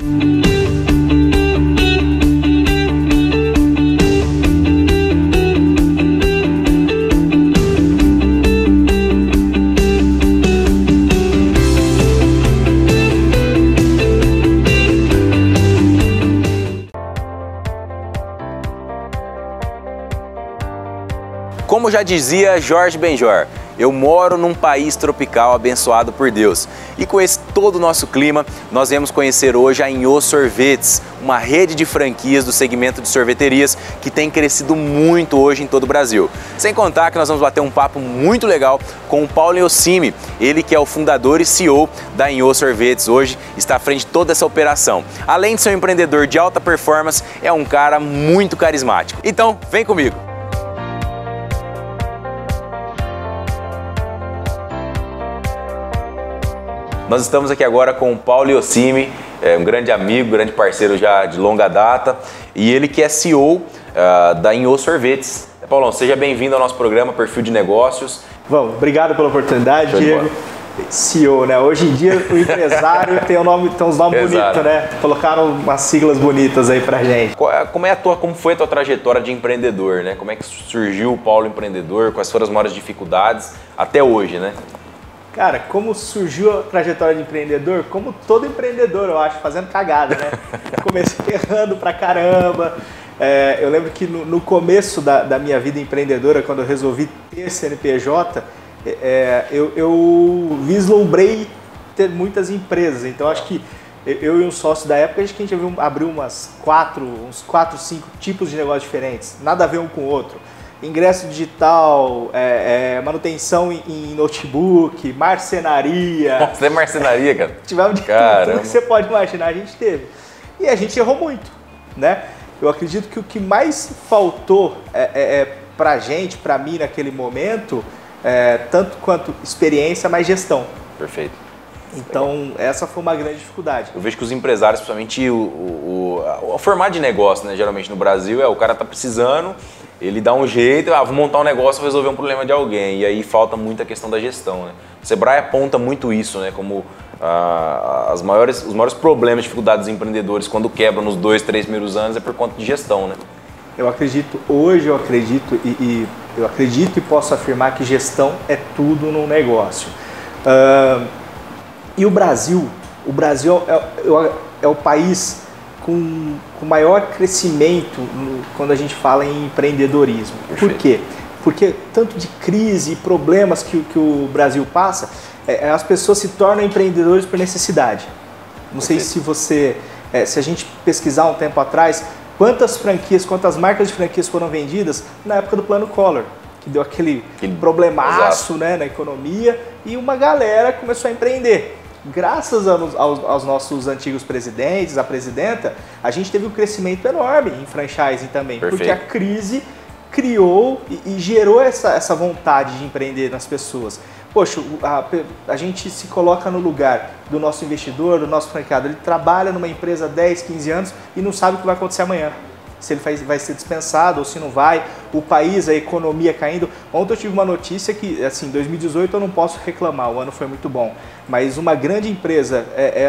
Como já dizia Jorge Benjor, eu moro num país tropical abençoado por Deus. E com esse todo o nosso clima, nós viemos conhecer hoje a Inho Sorvetes, uma rede de franquias do segmento de sorveterias que tem crescido muito hoje em todo o Brasil. Sem contar que nós vamos bater um papo muito legal com o Paulo Iocimi, ele que é o fundador e CEO da Inho Sorvetes, hoje está à frente de toda essa operação. Além de ser um empreendedor de alta performance, é um cara muito carismático. Então, vem comigo! Nós estamos aqui agora com o Paulo Iocimi, um grande amigo, grande parceiro já de longa data, e ele que é CEO da Inho Sorvetes. Paulão, seja bem-vindo ao nosso programa Perfil de Negócios. Bom, obrigado pela oportunidade, Diego. CEO, né? Hoje em dia o empresário tem uns nomes bonitos, né? Colocaram umas siglas bonitas aí pra gente. Como foi a tua trajetória de empreendedor, né? Como é que surgiu o Paulo empreendedor? Quais foram as maiores dificuldades até hoje, né? Cara, como surgiu a trajetória de empreendedor? Como todo empreendedor, eu acho, fazendo cagada, né? Comecei errando pra caramba. Eu lembro que no começo da minha vida empreendedora, quando eu resolvi ter CNPJ, eu vislumbrei ter muitas empresas. Então, acho que eu e um sócio da época, acho que a gente abriu uns 4, 5 tipos de negócios diferentes. Nada a ver um com o outro. Ingresso digital, manutenção em notebook, marcenaria. Você é marcenaria, cara? Tivemos de tudo que você pode imaginar, a gente teve. E a gente errou muito, né? Eu acredito que o que mais faltou pra gente, pra mim naquele momento, tanto quanto experiência, mas gestão. Perfeito. Então, essa foi uma grande dificuldade. Eu vejo que os empresários, principalmente o formato de negócio, né, geralmente no Brasil, o cara tá precisando, ele dá um jeito, vou montar um negócio, vou resolver um problema de alguém. E aí falta muito a questão da gestão, né? O Sebrae aponta muito isso, né? Como os maiores problemas, dificuldades dos empreendedores quando quebram nos 2, 3 primeiros anos é por conta de gestão, né? Eu acredito e posso afirmar que gestão é tudo no negócio. E o Brasil é o país com maior crescimento quando a gente fala em empreendedorismo. Perfeito. Por quê? Porque tanto de crise e problemas que o Brasil passa, as pessoas se tornam empreendedores por necessidade. Não sei se se a gente pesquisar um tempo atrás, quantas marcas de franquias foram vendidas na época do Plano Collor, que deu aquele problemaço, né, na economia, e uma galera começou a empreender. Graças aos nossos antigos presidentes, a presidenta, a gente teve um crescimento enorme em franchising também. Perfeito. Porque a crise criou e gerou essa vontade de empreender nas pessoas. Poxa, a gente se coloca no lugar do nosso investidor, do nosso franqueado. Ele trabalha numa empresa há 10, 15 anos e não sabe o que vai acontecer amanhã. Se ele vai ser dispensado ou se não vai, o país, a economia caindo. Ontem eu tive uma notícia que, assim, 2018 eu não posso reclamar, o ano foi muito bom, mas uma grande empresa,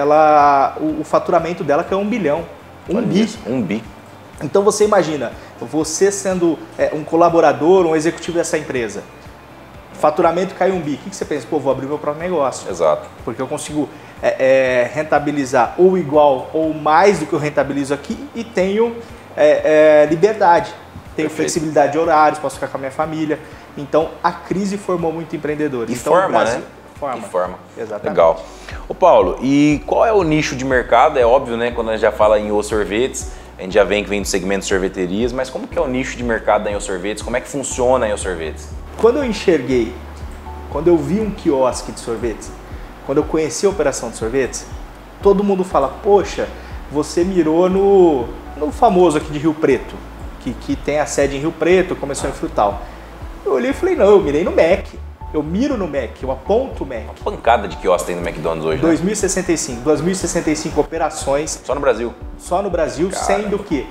o faturamento dela caiu 1 bilhão. 1 bi. 1 bi. Então você imagina, você sendo um colaborador, um executivo dessa empresa, faturamento caiu 1 bi, o que você pensa? Pô, vou abrir meu próprio negócio. Exato. Porque eu consigo rentabilizar ou igual ou mais do que eu rentabilizo aqui e tenho liberdade, tenho flexibilidade de horários, posso ficar com a minha família. Então a crise formou muito empreendedores. E então, forma, Brasil, né? E forma. Exatamente. Legal. Ô Paulo, e qual é o nicho de mercado? É óbvio, né? Quando a gente já fala em Inho Sorvetes, a gente já vem do segmento de sorveterias, mas como que é o nicho de mercado da Inho Sorvetes? Como é que funciona a Inho Sorvetes? Quando eu vi um quiosque de sorvetes, quando eu conheci a operação de sorvetes, todo mundo fala, poxa, você mirou no famoso aqui de Rio Preto, que tem a sede em Rio Preto, começou em Frutal. Eu olhei e falei, não, eu mirei no Mac. Eu miro no Mac, eu aponto o Mac. Uma pancada de quiosque tem no McDonald's hoje, 2.065 operações. Só no Brasil? Só no Brasil, Caramba. Sendo que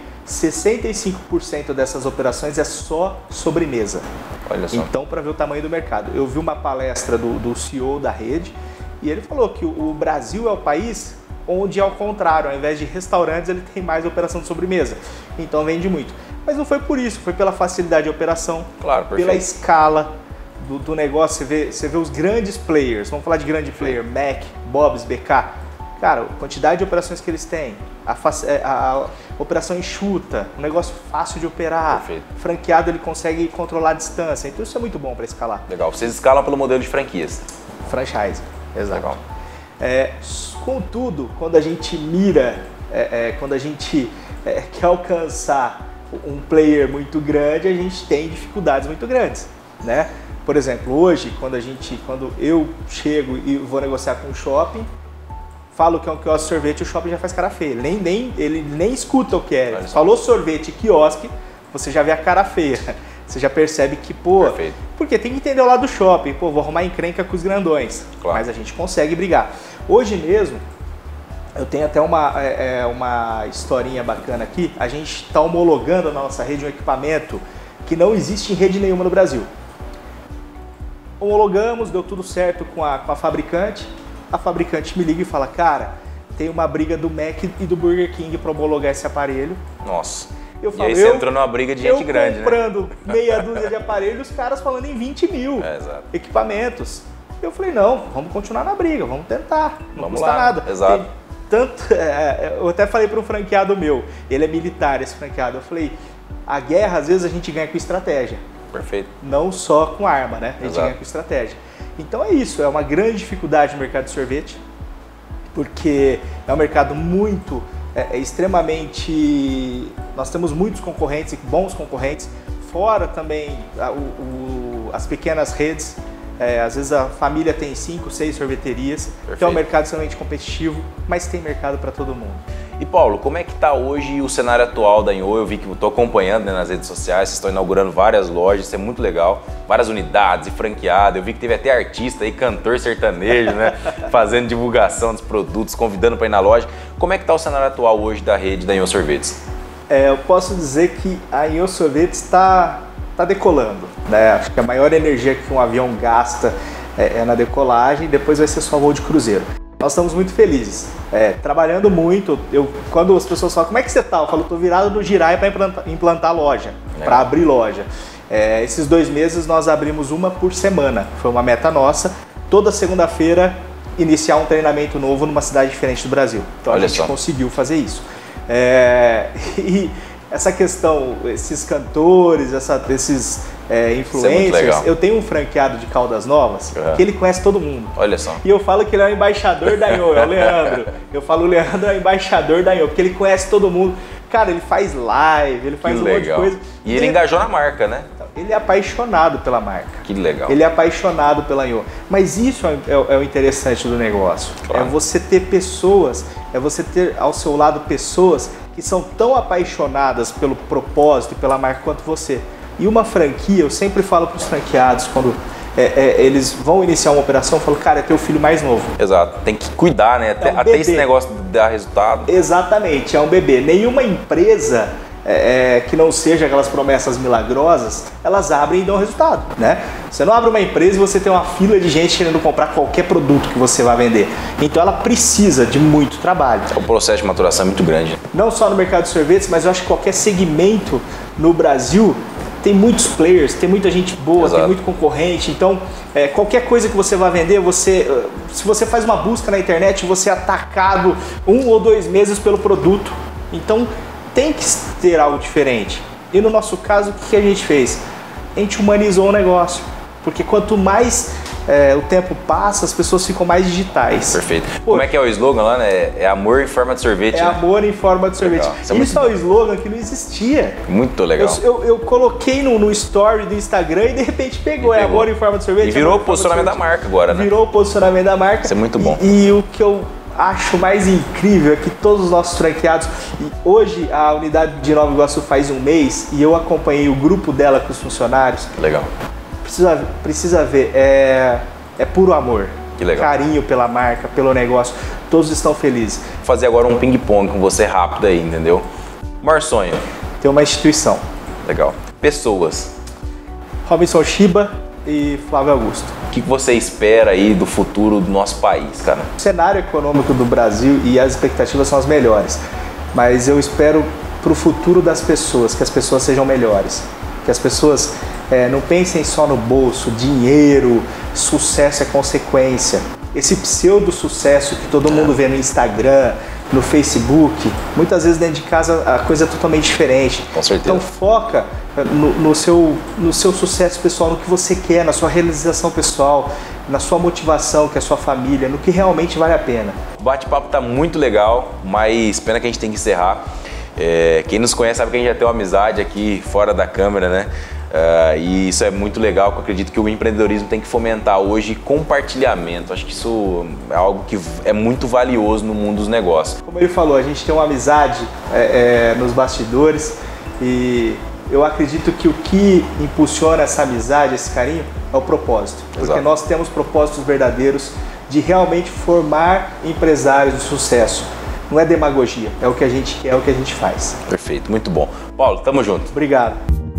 65% dessas operações é só sobremesa. Olha só. Então, para ver o tamanho do mercado. Eu vi uma palestra do CEO da rede e ele falou que o Brasil é o país onde ao contrário, ao invés de restaurantes, ele tem mais operação de sobremesa. Então vende muito. Mas não foi por isso, foi pela facilidade de operação, claro, pela escala do negócio. Você vê os grandes players, vamos falar de grande player, Mac, Bob's, BK. Cara, a quantidade de operações que eles têm, a operação enxuta, um negócio fácil de operar, perfeito. Franqueado ele consegue controlar a distância, então isso é muito bom para escalar. Legal, vocês escalam pelo modelo de franquias. Franchise, exato. Legal. Contudo, quando a gente mira, quando a gente quer alcançar um player muito grande, a gente tem dificuldades muito grandes, né? Por exemplo, hoje, quando eu chego e vou negociar com um shopping, falo que é um quiosque de sorvete, o shopping já faz cara feia. Ele nem escuta o que é. Falou sorvete e quiosque, você já vê a cara feia. Você já percebe que, pô... Perfeito. Porque tem que entender o lado do shopping. Pô, vou arrumar encrenca com os grandões. Claro. Mas a gente consegue brigar. Hoje mesmo, eu tenho até uma historinha bacana aqui. A gente está homologando na nossa rede um equipamento que não existe em rede nenhuma no Brasil. Homologamos, deu tudo certo com a fabricante. A fabricante me liga e fala, cara, tem uma briga do Mac e do Burger King para homologar esse aparelho. Nossa. Eu falo, e aí você entrou numa briga de gente grande, né? Eu comprando meia dúzia de aparelhos, os caras falando em 20 mil exato. Equipamentos. Eu falei, não, vamos continuar na briga, vamos tentar, não vamos custa lá. nada. Exato. Eu até falei para um franqueado meu, ele é militar, esse franqueado, eu falei, a guerra às vezes a gente ganha com estratégia. Perfeito. Não só com arma, né? A gente exato. ganha com estratégia. Então é isso, é uma grande dificuldade no mercado de sorvete, porque é um mercado muito, extremamente... Nós temos muitos concorrentes, bons concorrentes, fora também as pequenas redes. Às vezes a família tem 5, 6 sorveterias, perfeito. Então é um mercado extremamente competitivo, mas tem mercado para todo mundo. E Paulo, como é que está hoje o cenário atual da Inho? Eu vi que eu estou acompanhando, né, nas redes sociais, vocês estão inaugurando várias lojas, isso é muito legal, várias unidades e franqueado. Eu vi que teve até artista aí, cantor sertanejo, né, fazendo divulgação dos produtos, convidando para ir na loja. Como é que está o cenário atual hoje da rede da Inho Sorvetes? Eu posso dizer que a Inho Sorvetes está decolando, né? Acho que a maior energia que um avião gasta é na decolagem, depois vai ser só voo de cruzeiro. Nós estamos muito felizes, trabalhando muito. Quando as pessoas falam, como é que você está? Eu falo, estou virado no Girai para implantar loja, para abrir loja. Esses 2 meses nós abrimos uma por semana, foi uma meta nossa. Toda segunda-feira iniciar um treinamento novo numa cidade diferente do Brasil. Então a gente conseguiu fazer isso. E essa questão, esses cantores, esses influencers, eu tenho um franqueado de Caldas Novas que ele conhece todo mundo. Olha só. E eu falo que ele é o embaixador da Inho, é o Leandro. Eu falo, o Leandro é o embaixador da Inho, porque ele conhece todo mundo. Cara, ele faz live, ele faz monte de coisa. E ele engajou na marca, né? Ele é apaixonado pela marca. Que legal. Ele é apaixonado pela Inho. Mas isso é o interessante do negócio. Claro. É você ter pessoas, é você ter ao seu lado pessoas que são tão apaixonadas pelo propósito e pela marca quanto você. E uma franquia, eu sempre falo para os franqueados, quando eles vão iniciar uma operação, eu falo, cara, é teu filho mais novo. Exato, tem que cuidar, né? Até esse negócio de dar resultado. Exatamente, é um bebê. Nenhuma empresa que não seja aquelas promessas milagrosas, elas abrem e dão resultado, né? Você não abre uma empresa e você tem uma fila de gente querendo comprar qualquer produto que você vai vender. Então ela precisa de muito trabalho. O processo de maturação é muito grande. Não só no mercado de sorvetes, mas eu acho que qualquer segmento no Brasil tem muitos players, tem muita gente boa, exato, tem muito concorrente. Então, qualquer coisa que você vai vender, se você faz uma busca na internet, você é atacado 1 ou 2 meses pelo produto. Então, tem que ter algo diferente. E no nosso caso, o que a gente fez? A gente humanizou o negócio. Porque quanto mais o tempo passa, as pessoas ficam mais digitais. Perfeito. Pô, como é que é o slogan lá, né? É amor em forma de sorvete. É, né? Amor em forma de sorvete. Isso é o slogan que não existia. Muito legal. Eu coloquei no story do Instagram e de repente pegou. É amor em forma de sorvete. E virou o posicionamento da marca agora, né? Virou o posicionamento da marca. Isso é muito bom. E o que eu acho mais incrível é que todos os nossos franqueados, e hoje a unidade de Nova Iguaçu faz 1 mês e eu acompanhei o grupo dela com os funcionários. Legal. Precisa ver, é puro amor. Que legal. Carinho pela marca, pelo negócio, todos estão felizes. Vou fazer agora um ping-pong com você rápido aí, entendeu? Maior sonho? Ter uma instituição. Legal. Pessoas? Robinson Shiba, e Flávio Augusto. O que você espera aí do futuro do nosso país, cara? O cenário econômico do Brasil e as expectativas são as melhores, mas eu espero para o futuro das pessoas, que as pessoas sejam melhores, que as pessoas não pensem só no bolso, dinheiro, sucesso é consequência. Esse pseudo-sucesso que todo mundo vê no Instagram, no Facebook, muitas vezes dentro de casa a coisa é totalmente diferente. Com certeza. Então foca no seu sucesso pessoal, no que você quer, na sua realização pessoal, na sua motivação, que é a sua família, no que realmente vale a pena. O bate-papo tá muito legal, mas pena que a gente tem que encerrar. Quem nos conhece sabe que a gente já tem uma amizade aqui fora da câmera, né? E isso é muito legal, que eu acredito que o empreendedorismo tem que fomentar hoje compartilhamento. Acho que isso é algo que é muito valioso no mundo dos negócios. Como ele falou, a gente tem uma amizade nos bastidores e eu acredito que o que impulsiona essa amizade, esse carinho, é o propósito. Porque Exato. Nós temos propósitos verdadeiros de realmente formar empresários de sucesso. Não é demagogia, é o que a gente quer, é o que a gente faz. Perfeito, muito bom. Paulo, tamo junto. Obrigado.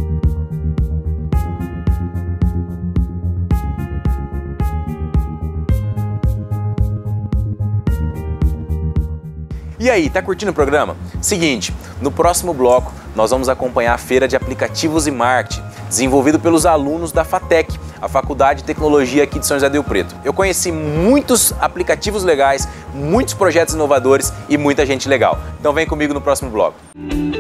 E aí, tá curtindo o programa? Seguinte, no próximo bloco nós vamos acompanhar a Feira de Aplicativos e Marketing, desenvolvido pelos alunos da FATEC, a Faculdade de Tecnologia aqui de São José do Rio Preto. Eu conheci muitos aplicativos legais, muitos projetos inovadores e muita gente legal. Então vem comigo no próximo bloco.